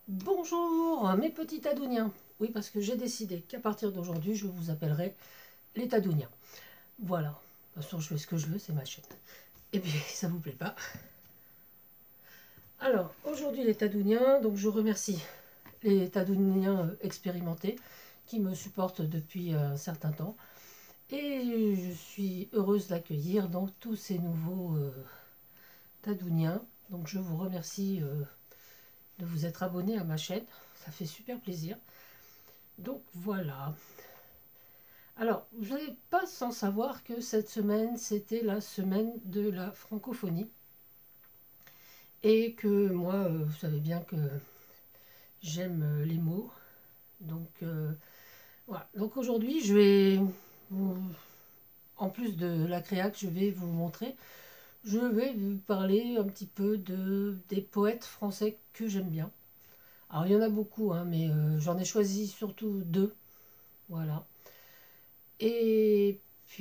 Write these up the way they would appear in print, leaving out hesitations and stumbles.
Bonjour mes petits tadouniens. Oui, parce que j'ai décidé qu'à partir d'aujourd'hui, je vous appellerai les tadouniens. Voilà. De toute façon, je fais ce que je veux, c'est ma chaîne. Et puis, ça vous plaît pas. Alors, aujourd'hui, les tadouniens, donc je remercie les tadouniens expérimentés qui me supportent depuis un certain temps. Et je suis heureuse d'accueillir donc tous ces nouveaux tadouniens. Donc, je vous remercie de vous être abonnés à ma chaîne. Ça fait super plaisir. Donc, voilà. Alors, vous n'êtes pas sans savoir que cette semaine, c'était la semaine de la francophonie. Et que moi, vous savez bien que j'aime les mots. Donc, voilà. Donc aujourd'hui, je vais, en plus de la créa que je vais vous montrer, je vais vous parler un petit peu des poètes français que j'aime bien. Alors, il y en a beaucoup, hein, mais j'en ai choisi surtout deux. Voilà. Et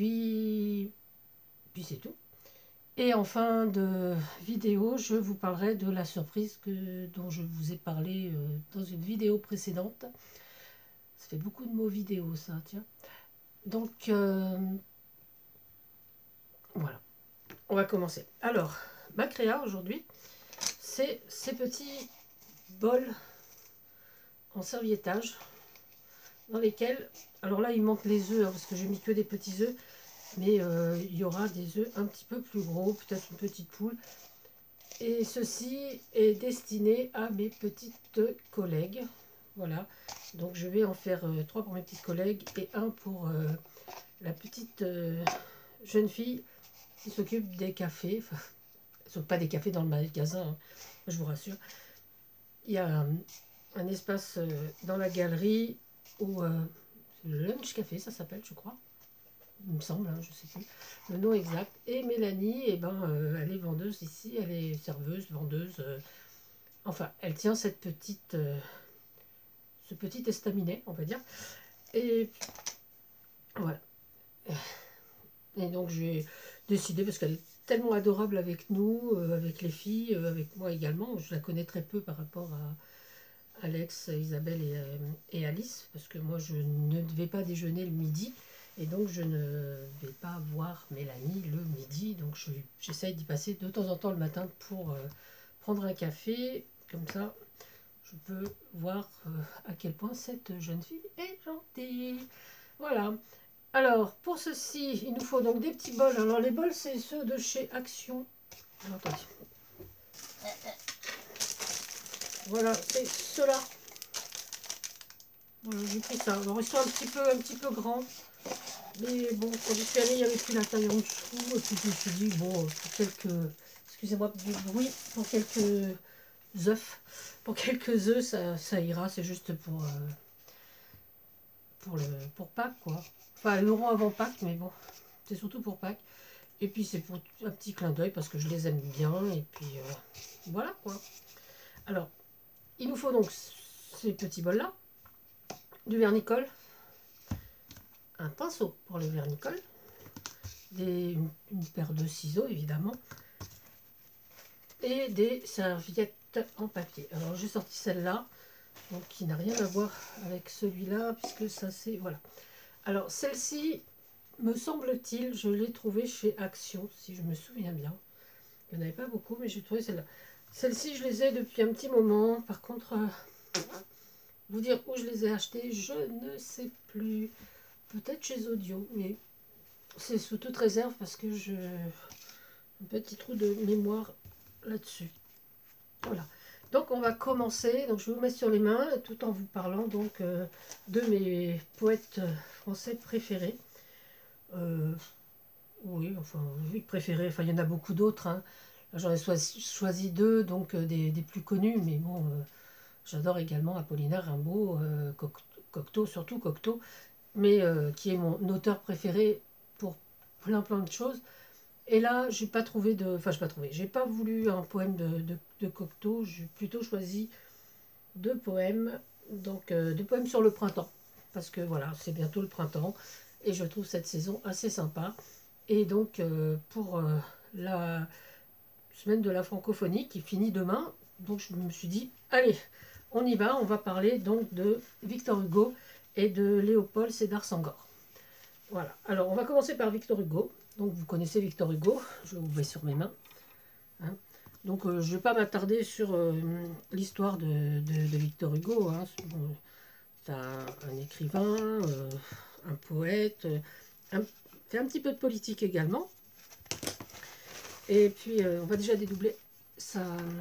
puis c'est tout. Et en fin de vidéo, je vous parlerai de la surprise dont je vous ai parlé dans une vidéo précédente. Ça fait beaucoup de mots vidéo, ça, tiens. Donc, voilà, on va commencer. Alors, ma créa aujourd'hui, c'est ces petits bols en serviettage dans lesquels, alors là, il manque les œufs, hein, parce que j'ai mis que des petits œufs, mais il y aura des œufs un petit peu plus gros, peut-être une petite poule. Et ceci est destiné à mes petites collègues. Voilà. Donc je vais en faire 3 pour mes petites collègues et un pour la petite jeune fille qui s'occupe des cafés. Enfin, elle ne s'occupe pas des cafés dans le magasin, hein, je vous rassure. Il y a un espace dans la galerie où le lunch café, ça s'appelle, je crois. Il me semble, hein, je ne sais plus le nom exact. Et Mélanie, eh ben, elle est vendeuse ici, elle est serveuse, vendeuse. Enfin, elle tient cette petite, ce petit estaminet, on va dire. Et voilà. Et donc j'ai décidé, parce qu'elle est tellement adorable avec nous, avec les filles, avec moi également. Je la connais très peu par rapport à Alex, Isabelle et Alice, parce que moi je ne vais pas déjeuner le midi. Et donc je ne vais pas voir Mélanie le midi. Donc j'essaye d'y passer de temps en temps le matin pour prendre un café. Comme ça, je peux voir à quel point cette jeune fille est gentille. Voilà. Alors, pour ceci, il nous faut donc des petits bols. Alors, les bols, c'est ceux de chez Action. Alors, attendez. Voilà, c'est ceux-là. Voilà, j'ai pris ça. Alors, ils sont un petit peu grands. Mais bon, quand je suis allée, il n'y avait plus la taille en dessous. Et puis, je me suis dit, bon, pour quelques... Excusez-moi du bruit. Pour quelques œufs. Pour quelques œufs, ça ira. C'est juste pour Pâques, quoi. Enfin, elles l'auront avant Pâques, mais bon, c'est surtout pour Pâques. Et puis c'est pour un petit clin d'œil parce que je les aime bien. Et puis voilà, quoi. Alors, il nous faut donc ces petits bols-là, du vernicole, un pinceau pour le vernicole, une paire de ciseaux, évidemment, et des serviettes en papier. Alors, j'ai sorti celle-là, donc qui n'a rien à voir avec celui-là, puisque ça c'est... Voilà. Alors, celle-ci, me semble-t-il, je l'ai trouvée chez Action, si je me souviens bien. Il n'y en avait pas beaucoup, mais j'ai trouvé celle-là. Celle-ci, je les ai depuis un petit moment. Par contre, vous dire où je les ai achetées, je ne sais plus. Peut-être chez Audio, mais c'est sous toute réserve parce que j'ai un petit trou de mémoire là-dessus. Voilà. Donc, on va commencer. Donc, je vais vous mettre sur les mains tout en vous parlant donc de mes poètes français préférés. Oui, enfin, oui, préférés. Enfin, il y en a beaucoup d'autres, hein. J'en ai choisi deux, donc des plus connus, mais bon, j'adore également Apollinaire, Rimbaud, Cocteau, surtout Cocteau, mais qui est mon auteur préféré pour plein de choses. Et là, j'ai pas trouvé de... Enfin, j'ai pas trouvé. J'ai pas voulu un poème de Cocteau, j'ai plutôt choisi deux poèmes, donc deux poèmes sur le printemps, parce que voilà, c'est bientôt le printemps, et je trouve cette saison assez sympa. Et donc, pour la semaine de la francophonie qui finit demain, donc je me suis dit, allez, on y va, on va parler donc de Victor Hugo et de Léopold Sédar Senghor. Voilà, alors on va commencer par Victor Hugo. Donc vous connaissez Victor Hugo, je vous mets sur mes mains. Hein. Donc je ne vais pas m'attarder sur l'histoire de Victor Hugo. Hein. C'est un écrivain, un poète, fait un petit peu de politique également. Et puis on va déjà dédoubler sa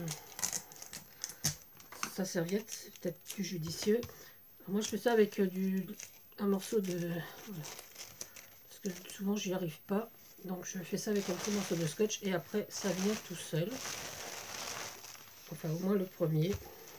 serviette, c'est peut-être plus judicieux. Alors, moi je fais ça avec un morceau de... Parce que souvent j'y arrive pas. Donc je fais ça avec un petit morceau de scotch et après ça vient tout seul. Enfin au moins le premier.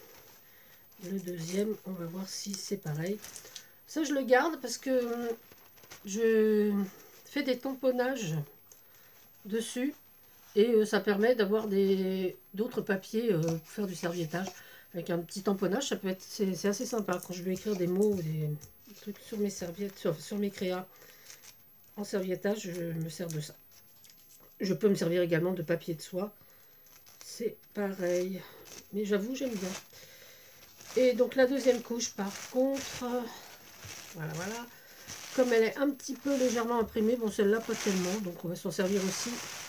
Le deuxième, on va voir si c'est pareil. Ça je le garde parce que je fais des tamponnages dessus. Et ça permet d'avoir d'autres papiers pour faire du serviettage. Avec un petit tamponnage, ça peut être, c'est assez sympa. Quand je vais écrire des mots ou des trucs sur mes serviettes, sur mes créas en serviettage, je me sers de ça. Je peux me servir également de papier de soie. C'est pareil. Mais j'avoue, j'aime bien. Et donc la deuxième couche, par contre, voilà. Comme elle est un petit peu légèrement imprimée, bon celle-là pas tellement, donc on va s'en servir aussi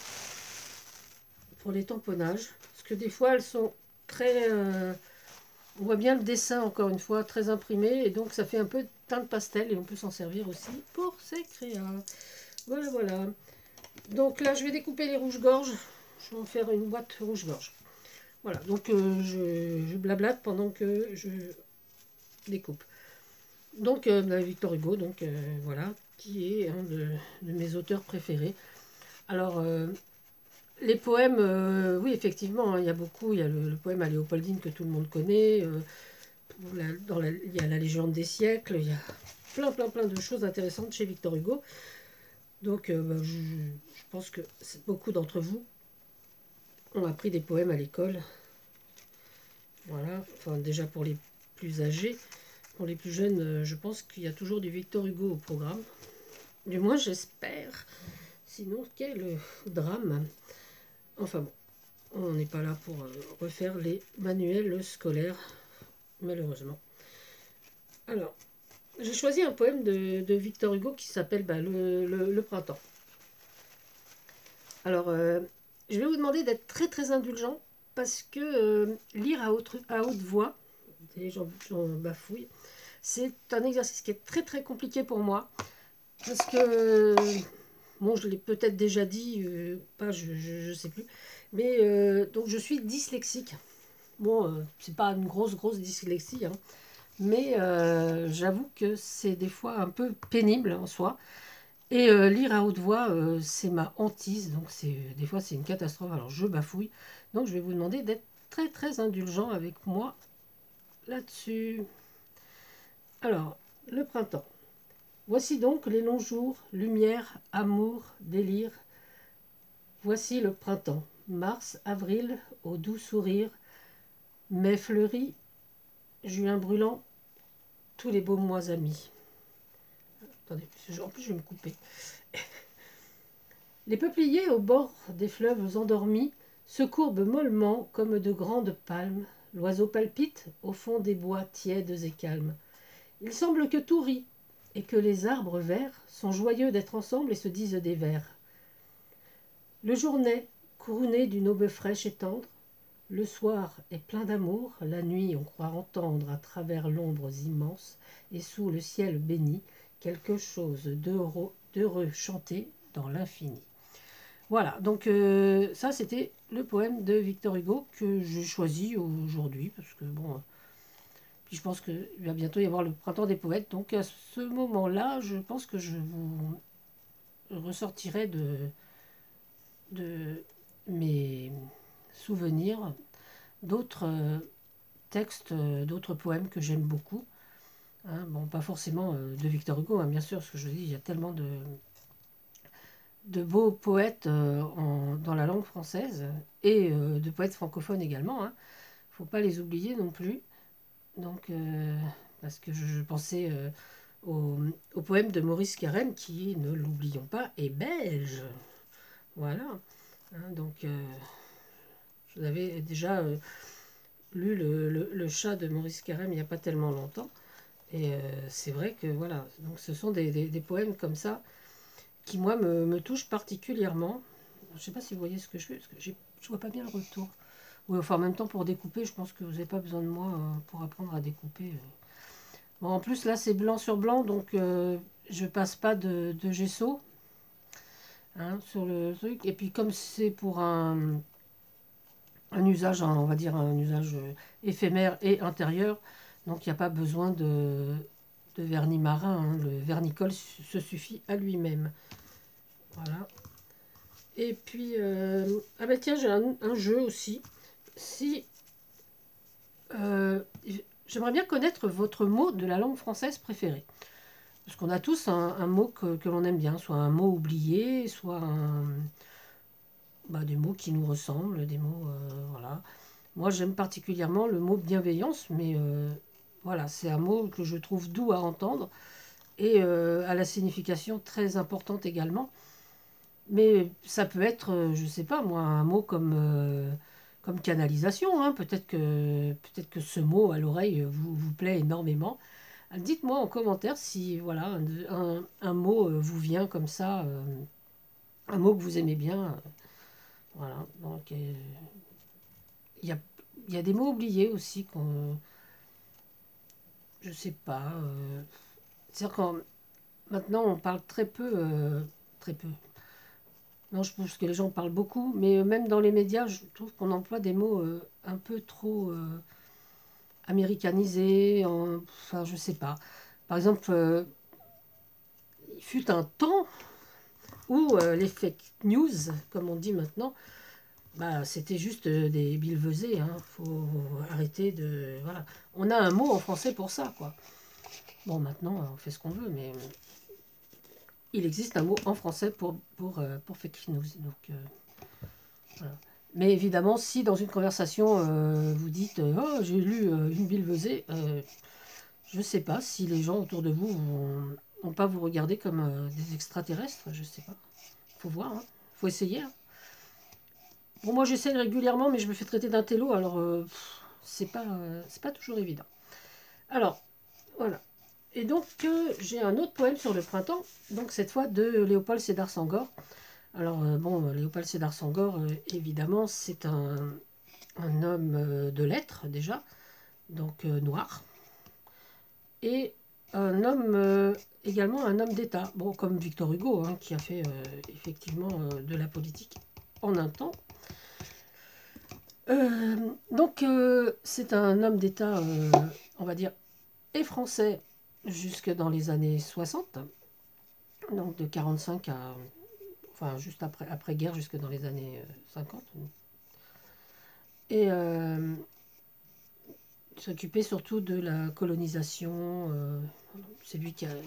pour les tamponnages. Parce que des fois, elles sont très... on voit bien le dessin, encore une fois, très imprimé. Et donc, ça fait un peu de teinte pastel. Et on peut s'en servir aussi pour ses créas. Voilà. Donc là, je vais découper les rouges-gorges. Je vais en faire une boîte rouge-gorge. Voilà. Donc, je blablate pendant que je découpe. Donc, Victor Hugo, donc voilà, qui est un de mes auteurs préférés. Alors... les poèmes, oui, effectivement, hein, il y a beaucoup. Il y a le poème à Léopoldine que tout le monde connaît. Il y a la légende des siècles. Il y a plein de choses intéressantes chez Victor Hugo. Donc, je pense que beaucoup d'entre vous ont appris des poèmes à l'école. Voilà. Enfin, déjà pour les plus âgés. Pour les plus jeunes, je pense qu'il y a toujours du Victor Hugo au programme. Du moins, j'espère. Sinon, quel drame. Enfin bon, on n'est pas là pour refaire les manuels scolaires, malheureusement. Alors, j'ai choisi un poème de Victor Hugo qui s'appelle le Printemps. Alors, je vais vous demander d'être très indulgent parce que lire à haute voix, j'en bafouille, c'est un exercice qui est très compliqué pour moi. Parce que, bon, je l'ai peut-être déjà dit, pas, je sais plus. Mais donc je suis dyslexique. Bon, c'est pas une grosse dyslexie, hein, mais j'avoue que c'est des fois un peu pénible en soi. Et lire à haute voix, c'est ma hantise, donc des fois c'est une catastrophe. Alors je bafouille, donc je vais vous demander d'être très indulgent avec moi là-dessus. Alors, le printemps. Voici donc les longs jours, lumière, amour, délire. Voici le printemps. Mars, avril, au doux sourire, mai fleuri, juin brûlant, tous les beaux mois amis. Attendez, en plus je vais me couper. Les peupliers au bord des fleuves endormis se courbent mollement comme de grandes palmes. L'oiseau palpite au fond des bois tièdes et calmes. Il semble que tout rit et que les arbres verts sont joyeux d'être ensemble et se disent des vers. Le jour naît, couronné d'une aube fraîche et tendre. Le soir est plein d'amour, la nuit on croit entendre à travers l'ombre immense et sous le ciel béni quelque chose d'heureux chanter dans l'infini. Voilà, donc ça c'était le poème de Victor Hugo que j'ai choisi aujourd'hui parce que bon, puis je pense qu'il va bientôt y avoir le printemps des poètes, donc à ce moment-là, je pense que je vous ressortirai de mes souvenirs d'autres textes, d'autres poèmes que j'aime beaucoup. Hein, bon, pas forcément de Victor Hugo, hein, bien sûr, parce que je dis, il y a tellement de beaux poètes dans la langue française et de poètes francophones également. Hein. Faut pas les oublier non plus. Donc, parce que je pensais au poème de Maurice Carême qui, ne l'oublions pas, est belge. Voilà. Hein, donc, je vous avais déjà lu le chat de Maurice Carême il n'y a pas tellement longtemps. Et c'est vrai que voilà, donc ce sont des poèmes comme ça qui, moi, me touchent particulièrement. Je ne sais pas si vous voyez ce que je fais, parce que je ne vois pas bien le retour. Oui, enfin, en même temps, pour découper, je pense que vous n'avez pas besoin de moi pour apprendre à découper. Bon, en plus, là, c'est blanc sur blanc, donc je passe pas de gesso hein, sur le truc. Et puis, comme c'est pour un usage, on va dire un usage éphémère et intérieur, donc il n'y a pas besoin de vernis marin. Hein. Le vernicole se suffit à lui-même. Voilà. Et puis, ah ben tiens, j'ai un jeu aussi. Si j'aimerais bien connaître votre mot de la langue française préféré. Parce qu'on a tous un mot que l'on aime bien, soit un mot oublié, soit des mots qui nous ressemblent, des mots, voilà. Moi, j'aime particulièrement le mot bienveillance, mais voilà, c'est un mot que je trouve doux à entendre et à la signification très importante également. Mais ça peut être, je ne sais pas moi, un mot comme canalisation. Hein. Peut-être que ce mot à l'oreille vous plaît énormément. Dites-moi en commentaire si voilà un mot vous vient comme ça, un mot que vous aimez bien. Voilà. Donc il y a, il y a des mots oubliés aussi qu'on, je sais pas. C'est-à-dire quand maintenant on parle très peu, très peu. Non, je pense que les gens parlent beaucoup, mais même dans les médias, je trouve qu'on emploie des mots un peu trop américanisés. Enfin, je sais pas. Par exemple, il fut un temps où les fake news, comme on dit maintenant, c'était juste des billevesées. Hein. Faut arrêter de. Voilà. On a un mot en français pour ça, quoi. Bon, maintenant, on fait ce qu'on veut, mais il existe un mot en français pour fake news. Donc, voilà. Mais évidemment, si dans une conversation, vous dites oh, j'ai lu une billevesée, je ne sais pas si les gens autour de vous vont pas vous regarder comme des extraterrestres. Je ne sais pas. Faut voir. Hein. Faut essayer. Hein. Bon, moi, j'essaie régulièrement, mais je me fais traiter d'intello, alors c'est pas toujours évident. Alors, voilà. Et donc, j'ai un autre poème sur le printemps, donc cette fois de Léopold Sédar Senghor. Alors, Léopold Sédar Senghor, évidemment, c'est un homme de lettres, déjà, donc noir, et un homme, également un homme d'État, bon, comme Victor Hugo, hein, qui a fait effectivement de la politique en un temps. Donc, c'est un homme d'État, on va dire, et français jusque dans les années 60, donc de 45 à, enfin, juste après-guerre jusque dans les années 50. Et il s'occupait surtout de la colonisation. C'est lui qui a...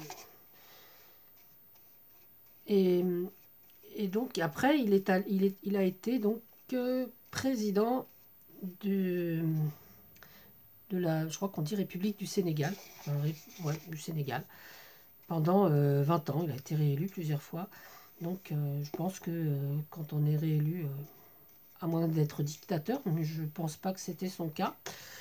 Et donc, après, il a été donc président de la, je crois qu'on dit République du Sénégal, enfin, ouais, du Sénégal, pendant 20 ans. Il a été réélu plusieurs fois. Donc je pense que quand on est réélu, à moins d'être dictateur, mais je ne pense pas que c'était son cas.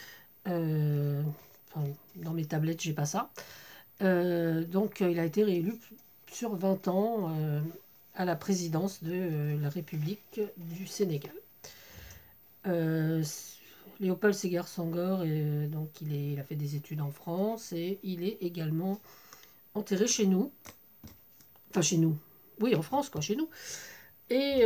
Enfin, dans mes tablettes, j'ai pas ça. Donc il a été réélu sur 20 ans à la présidence de la République du Sénégal. Léopold Sédar Senghor, donc il a fait des études en France et il est également enterré chez nous. Enfin, chez nous. Oui, en France, quoi, chez nous. Et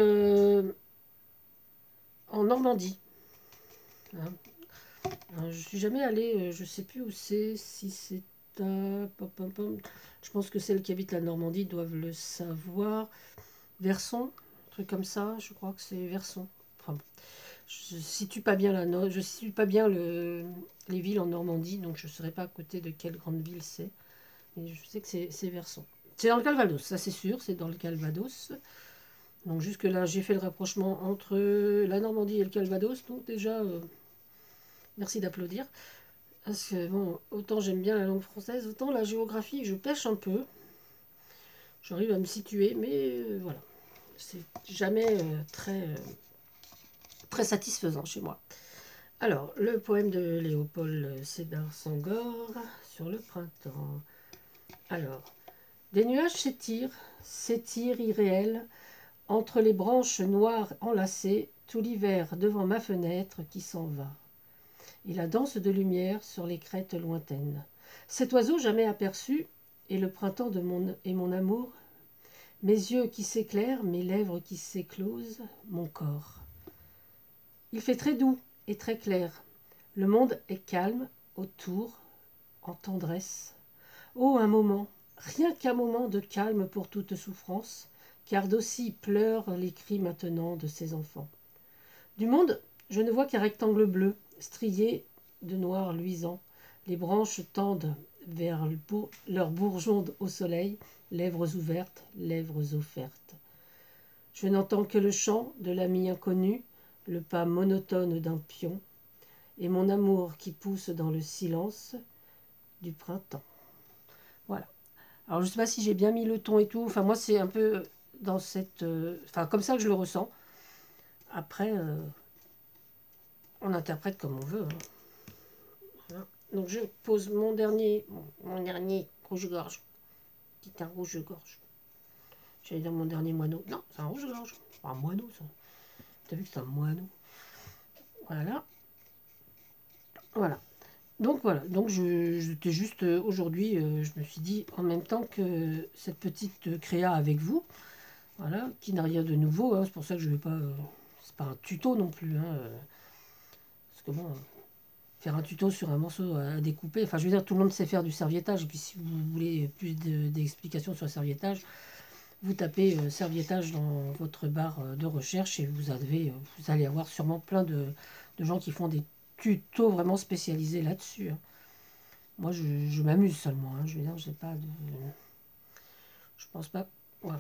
en Normandie. Hein. Je suis jamais allée, je sais plus où c'est, si c'est à... Je pense que celles qui habitent la Normandie doivent le savoir. Verson, un truc comme ça, je crois que c'est Verson. Enfin, je situe pas bien je situe pas bien les villes en Normandie, donc je ne saurais pas à côté de quelle grande ville c'est. Mais je sais que c'est Verson. C'est dans le Calvados, ça c'est sûr, c'est dans le Calvados. Donc jusque-là, j'ai fait le rapprochement entre la Normandie et le Calvados. Donc déjà, merci d'applaudir. Parce que bon, autant j'aime bien la langue française, autant la géographie, je pêche un peu. J'arrive à me situer, mais voilà. C'est jamais très satisfaisant chez moi. Alors, le poème de Léopold Sédar Senghor sur le printemps. Alors, des nuages s'étirent irréels, entre les branches noires enlacées, tout l'hiver devant ma fenêtre qui s'en va. Et la danse de lumière sur les crêtes lointaines. Cet oiseau jamais aperçu est le printemps de mon amour, mes yeux qui s'éclairent, mes lèvres qui s'éclosent, mon corps. Il fait très doux et très clair. Le monde est calme autour, en tendresse. Oh, un moment, rien qu'un moment de calme pour toute souffrance, car d'aussi pleurent les cris maintenant de ses enfants. Du monde, je ne vois qu'un rectangle bleu, strié de noir luisant. Les branches tendent vers leurs bourgeons au soleil, lèvres ouvertes, lèvres offertes. Je n'entends que le chant de l'ami inconnu, le pas monotone d'un pion, et mon amour qui pousse dans le silence du printemps. Voilà. Alors, je ne sais pas si j'ai bien mis le ton et tout. Enfin, moi, c'est un peu dans cette... Enfin, comme ça que je le ressens. Après, on interprète comme on veut. Hein. Voilà. Donc, je pose mon dernier rouge-gorge. C'est un rouge-gorge. J'allais dire mon dernier moineau. Non, c'est un rouge-gorge. C'est un moineau, ça. T'as vu que c'est un moineau. Voilà. Voilà. Donc voilà, donc j'étais juste aujourd'hui, je me suis dit en même temps que cette petite créa avec vous, voilà, qui n'a rien de nouveau, hein, c'est pour ça que je vais pas, c'est pas un tuto non plus, hein, parce que bon, faire un tuto sur un morceau à découper, enfin je veux dire tout le monde sait faire du serviettage, et puis si vous voulez plus d'explications sur le serviettage, vous tapez serviettage dans votre barre de recherche et vous allez avoir sûrement plein de gens qui font des tutos vraiment spécialisés là-dessus. Hein. Moi, je m'amuse seulement. Hein. Je veux dire, j'ai pas de... Je pense pas... Voilà.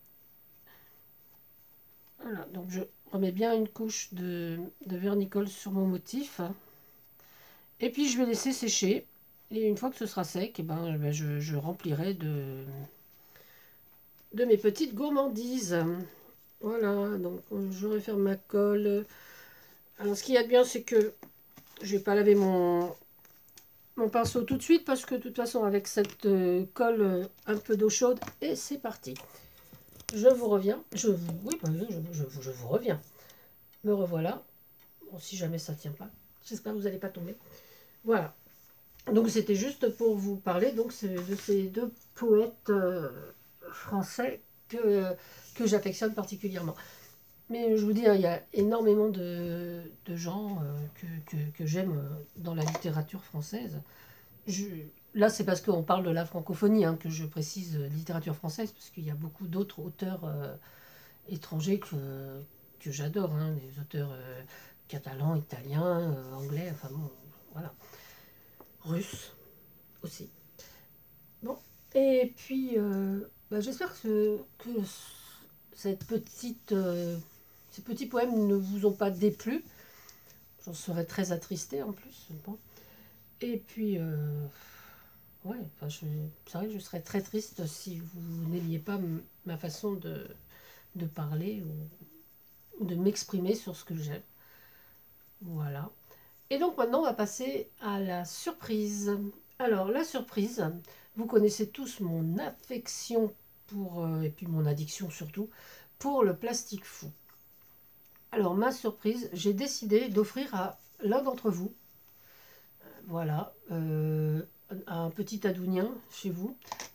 Voilà. Donc, je remets bien une couche de vernicole sur mon motif. Et puis, je vais laisser sécher. Et une fois que ce sera sec, eh ben, je remplirai de mes petites gourmandises. Voilà. Donc, je referme ma colle. Alors, ce qu'il y a de bien, c'est que je vais pas laver mon pinceau tout de suite parce que de toute façon avec cette colle un peu d'eau chaude et c'est parti. Je vous reviens. Oui, je vous reviens. Me revoilà. Bon, si jamais ça tient pas. J'espère que vous n'allez pas tomber. Voilà. Donc c'était juste pour vous parler donc de ces deux poètes français que j'affectionne particulièrement. Mais je vous dis, hein, il y a énormément de gens que j'aime dans la littérature française. Là, c'est parce qu'on parle de la francophonie hein, que je précise littérature française, parce qu'il y a beaucoup d'autres auteurs étrangers que j'adore, hein, des auteurs catalans, italiens, anglais, enfin bon, voilà. Russes aussi. Bon, et puis, j'espère que cette petite... ces petits poèmes ne vous ont pas déplu. J'en serais très attristée en plus. Bon. Et puis, ouais, enfin, c'est vrai que je serais très triste si vous n'aimiez pas ma façon de parler ou de m'exprimer sur ce que j'aime. Voilà. Et donc maintenant, on va passer à la surprise. Alors, la surprise, vous connaissez tous mon affection pour, et puis mon addiction surtout, pour le plastique fou. Alors, ma surprise, j'ai décidé d'offrir à l'un d'entre vous, voilà, un petit adounien chez vous,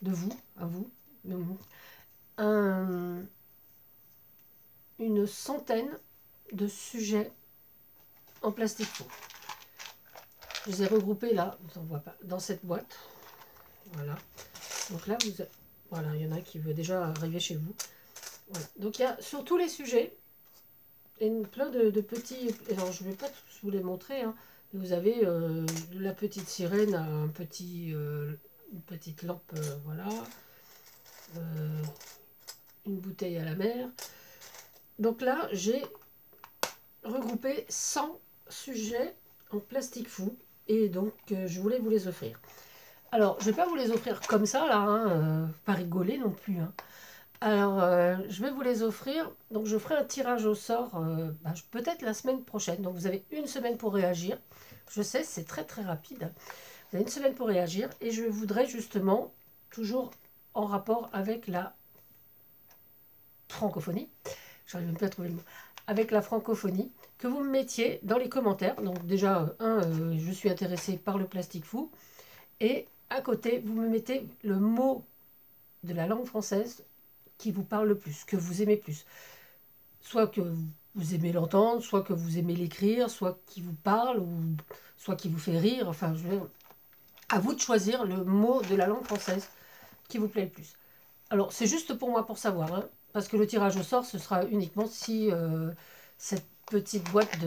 une centaine de sujets en plastique fou. Je les ai regroupés là, on ne voit pas, dans cette boîte. Voilà. Donc là, voilà, il y en a qui veut déjà arriver chez vous. Voilà. Donc il y a sur tous les sujets, et plein de petits... Alors je ne vais pas tous vous les montrer, hein. Vous avez la petite sirène à une petite lampe, voilà. Une bouteille à la mer. Donc là, j'ai regroupé 100 sujets en plastique fou. Et donc, je voulais vous les offrir. Alors, je ne vais pas vous les offrir comme ça, là, hein, pas rigoler non plus. Hein. Alors, je vais vous les offrir. Donc, je ferai un tirage au sort peut-être la semaine prochaine. Donc, vous avez une semaine pour réagir. Je sais, c'est très très rapide. Vous avez une semaine pour réagir. Et je voudrais justement, toujours en rapport avec la francophonie, j'arrive même plus à trouver le mot, avec la francophonie, que vous me mettiez dans les commentaires. Donc, déjà, je suis intéressée par le plastique fou. Et à côté, vous me mettez le mot de la langue française qui vous parle le plus, que vous aimez plus. Soit que vous aimez l'entendre, soit que vous aimez l'écrire, soit qui vous parle, ou soit qui vous fait rire. Enfin, à vous de choisir le mot de la langue française qui vous plaît le plus. Alors, c'est juste pour moi pour savoir, hein, parce que le tirage au sort, ce sera uniquement si cette petite boîte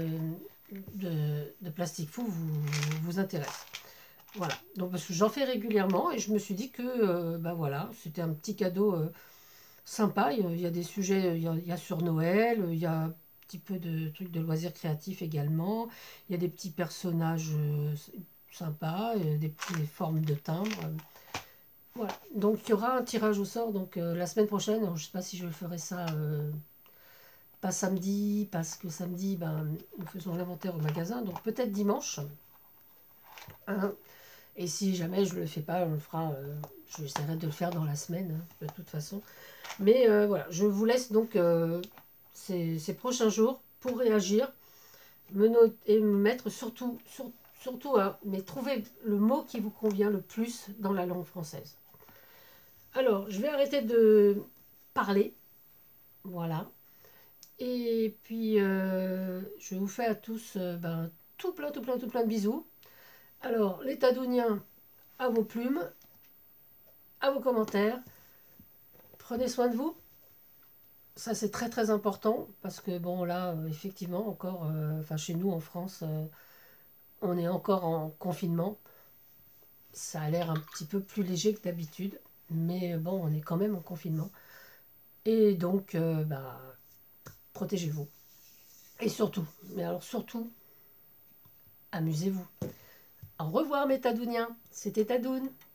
de plastique fou vous intéresse. Voilà, donc parce que j'en fais régulièrement et je me suis dit que voilà, c'était un petit cadeau sympa. Il y a des sujets, il y a sur Noël, il y a un petit peu de trucs de loisirs créatifs également. Il y a des petits personnages sympas, des petites formes de timbres. Voilà, donc il y aura un tirage au sort donc la semaine prochaine. Alors, je ne sais pas si je ferai ça pas samedi, parce que samedi, nous faisons l'inventaire au magasin, donc peut-être dimanche. Hein. Et si jamais je ne le fais pas, on le fera. J'essaierai de le faire dans la semaine, hein, de toute façon. Mais voilà, je vous laisse donc ces prochains jours pour réagir, me noter et me mettre surtout, hein, mais trouver le mot qui vous convient le plus dans la langue française. Alors, je vais arrêter de parler, voilà. Et puis, je vous fais à tous tout plein, tout plein, tout plein de bisous. Alors, les Tadouniens, à vos plumes, à vos commentaires. Prenez soin de vous. Ça, c'est très très important parce que, bon, là, effectivement, encore, chez nous en France, on est encore en confinement. Ça a l'air un petit peu plus léger que d'habitude, mais bon, on est quand même en confinement. Et donc, protégez-vous. Et surtout, mais alors surtout, amusez-vous. Au revoir mes Tadouniens, c'était Tadoun.